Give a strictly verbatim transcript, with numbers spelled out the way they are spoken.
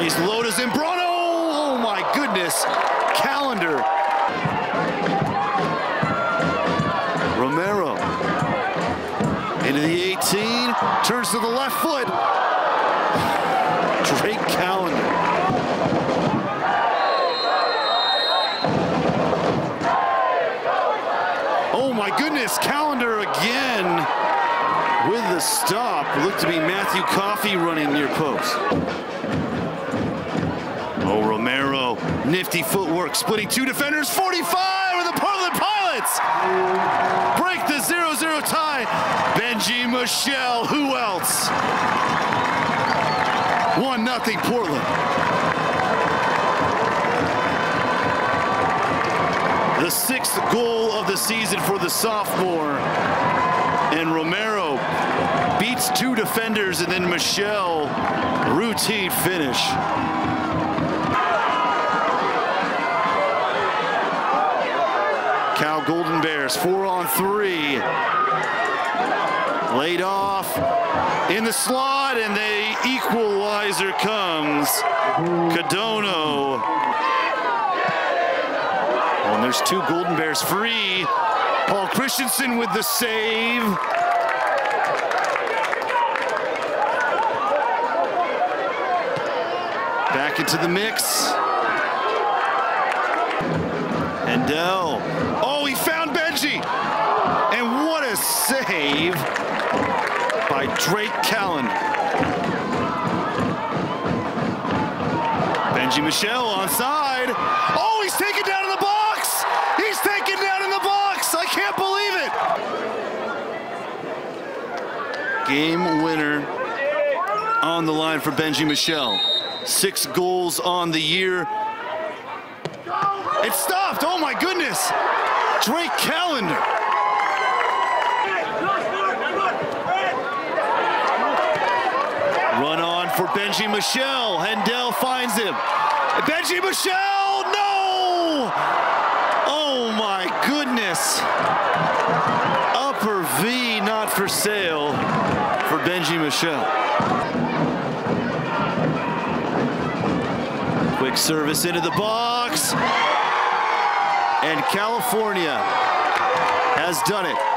Plays low to Zambrano. Oh my goodness. Callender. Romero. Into the eighteen. Turns to the left foot. Drake Callender. Oh my goodness. Callender again with the stop. Looked to be Matthew Coffey running near post. Oh, Romero, nifty footwork, splitting two defenders, forty-five with the Portland Pilots. Break the zero zero tie. Benji Michel, who else? one nothing Portland. The sixth goal of the season for the sophomore. And Romero beats two defenders, and then Michel, routine finish. Cal Golden Bears, four on three. Laid off in the slot, and the equalizer comes. Cadono. Oh, and there's two Golden Bears free. Paul Christensen with the save. Back into the mix. Hendel. Oh, he found Benji. And what a save by Drake Callender. Benji Michel onside. Oh, he's taken down in the box. He's taken down in the box. I can't believe it. Game winner on the line for Benji Michel. Six goals on the year. It stopped. Oh my goodness. Drake Callender. Run on for Benji Michel. Hendel finds him. Benji Michel, no! Oh my goodness. Upper V not for sale for Benji Michel. Quick service into the box. And California has done it.